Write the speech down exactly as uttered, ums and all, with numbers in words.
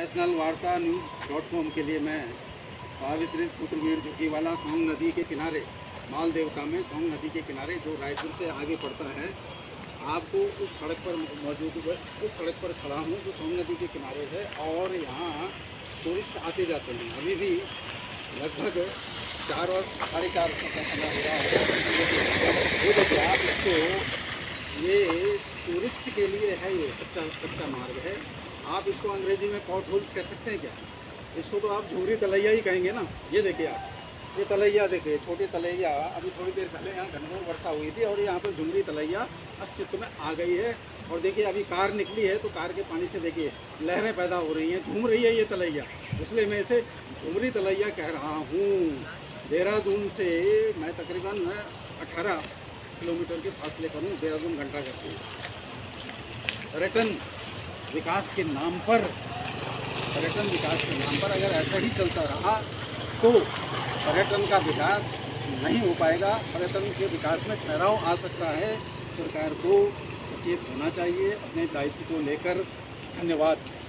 National वार्ता news dot com के लिए मैं सावित्री पुत्रवीर जोगीवाला सोंग नदी के किनारे मालदेवता में सोंग नदी के किनारे जो रायपुर से आगे पड़ता है, आपको उस सड़क पर मौजूद उस सड़क पर खड़ा हूँ जो सोंग नदी के किनारे है। और यहाँ टूरिस्ट आते जाते हैं। अभी भी लगभग चार और साढ़े चार का समय हो रहा है। ये देखिए आप इसको, ये टूरिस्ट के लिए है, ये कच्चा कच्चा मार्ग है। आप इसको अंग्रेजी में पॉट होल्स कह सकते हैं क्या? इसको तो आप झूरी तलैया ही कहेंगे ना। ये देखिए आप, ये तलैया देखिए, छोटी तलैया। अभी थोड़ी देर पहले यहाँ घनघोर वर्षा हुई थी और यहाँ पर झुमरी तलैया अस्तित्व में आ गई है। और देखिए अभी कार निकली है तो कार के पानी से देखिए लहरें पैदा हो रही हैं, घूम रही है ये तलैया। इसलिए मैं इसे झुमरी तलैया कह रहा हूँ। देहरादून से मैं तकरीबन अठारह किलोमीटर के फासले पर हूँ, देहरादून घंटाघर से। पर्यटन विकास के नाम पर पर्यटन विकास के नाम पर अगर ऐसा ही चलता रहा तो पर्यटन का विकास नहीं हो पाएगा। पर्यटन के विकास में ठहराव आ सकता है। सरकार को सचेत होना चाहिए अपने दायित्व को लेकर। धन्यवाद।